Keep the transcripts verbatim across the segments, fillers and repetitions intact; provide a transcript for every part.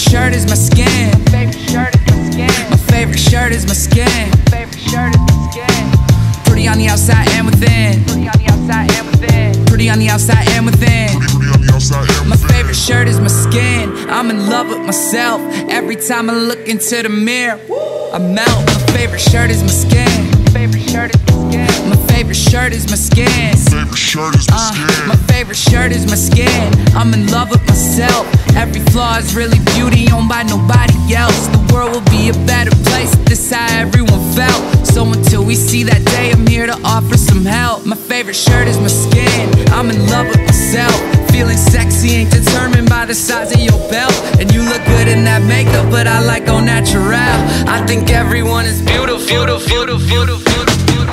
shirt is my skin. My favorite shirt is my skin. My favorite shirt is my skin. Pretty on the outside and within. Pretty on the outside and within. Pretty on the outside and within. My favorite shirt is my skin. I'm in love with myself. Every time I look into the mirror, I melt. My favorite shirt is my skin. My favorite shirt is my skin. My favorite shirt is my skin. Favorite shirt is my skin. Uh, my favorite shirt is my skin. I'm in love with myself. Every flaw is really beauty owned by nobody else. The world will be a better place if this how everyone felt. So until we see that day, I'm here to offer some help. My favorite shirt is my skin. I'm in love with myself. Feeling sexy ain't determined by the size of your belt. And you look good in that makeup, but I like au naturel. I think everyone is beautiful, beautiful, beautiful, beautiful, beautiful.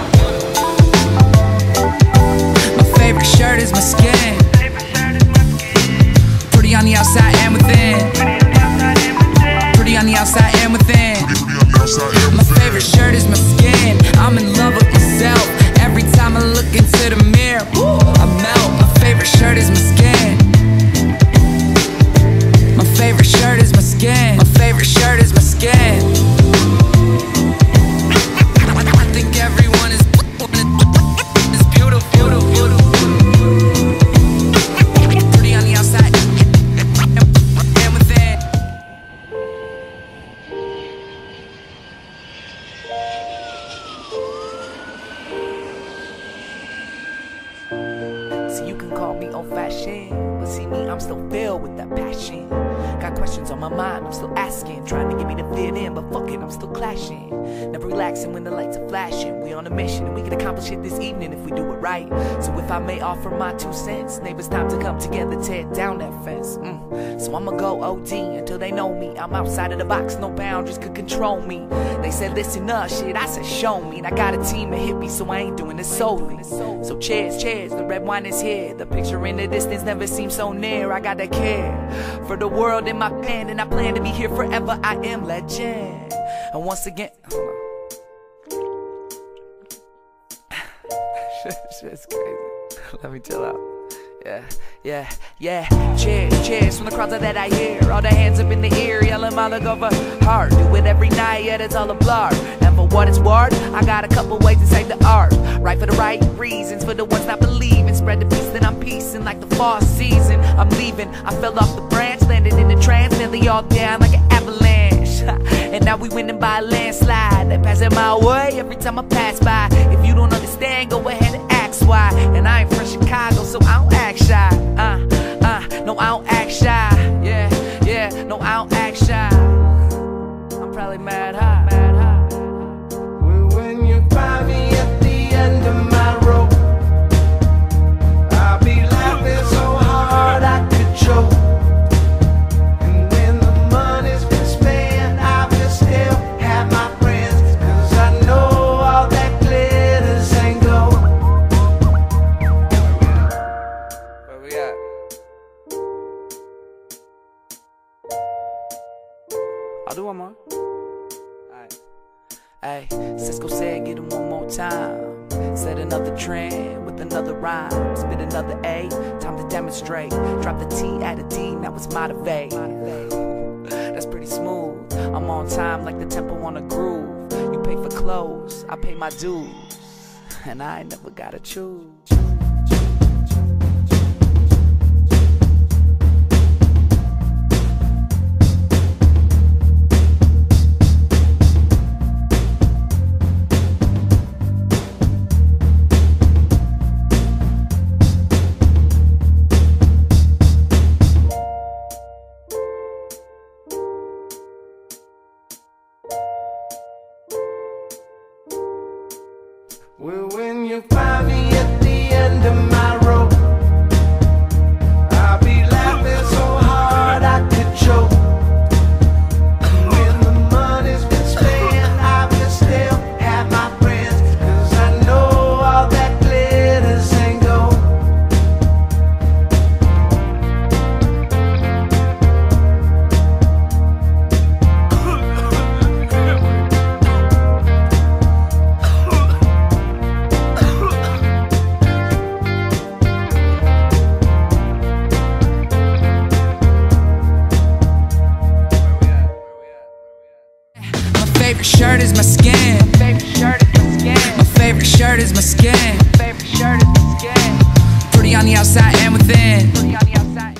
My favorite shirt is my skin. Pretty on the outside and within. Pretty on the outside and within. My favorite shirt is my skin. I'm in love with myself. Every time I look into the mirror, I melt. My favorite shirt is my skin. My favorite shirt is my skin. My favorite shirt is my skin. I think everyone is is beautiful, beautiful, beautiful. Pretty on the outside and within. So you can call me old-fashioned, but see me, I'm still filled with that passion. Got questions on my mind, I'm still asking, trying to get me to fit in, but fuck it, I'm still clashing. Never relaxing when the lights are flashing. We on a mission and we can accomplish it this evening if we do it right. So if I may offer my two cents, neighbors, time to come together, tear down that fence. mm. So I'ma go O D until they know me. I'm outside of the box, no boundaries could control me. They said listen up, shit, I said show me. And I got a team of hippies, so I ain't doing this solely. So cheers, cheers, the red wine is here. The picture in the distance never seems so near. I gotta care for the world in my pen, and I plan to be here forever. I am legend. And once again, hold on. Shit's crazy. Let me chill out. Yeah, yeah, yeah. Cheers, cheers from the crowds that I hear. All the hands up in the air, yelling Malik over hard. Do it every night, yeah, it's all a blur. And for what it's worth, I got a couple ways to save the art. Right for the right reasons, for the ones not believing. Spread the peace that I'm piecing like the fall season. I'm leaving, I fell off the branch, landed in the trance, nearly all down like an avalanche. And now we winning by a landslide. They passing my way every time I pass by. If you don't understand, go ahead and ask why. And I ain't from Chicago, so I don't act shy. Uh, uh, no, I don't act shy. Yeah, yeah, no, I don't act shy. I'm probably mad high, mad high. Well, when you find me at the end of my rope, I'll be laughing so hard I could choke. And when the money's been spent, I will still have my friends, 'cause I know all that glitters ain't gold. Where we at? I'll do one more. Alright. Hey, Cisco said get him one more time. Set another trend with another rhyme. Spit another A, time to demonstrate. Drop the T at a D, now it's motivate. That's pretty smooth. I'm on time like the tempo on a groove. You pay for clothes, I pay my dues. And I ain't never gotta choose. Well, when you find me at the end of my rope, I'll be laughing so hard I could choke. And when the money's been spent, I will still have my friends, 'cause I know all that glitters ain't gold. favorite shirt is my skin. My favorite shirt is my skin. My favorite shirt is my skin. My favorite shirt is my skin. Pretty on the outside and within.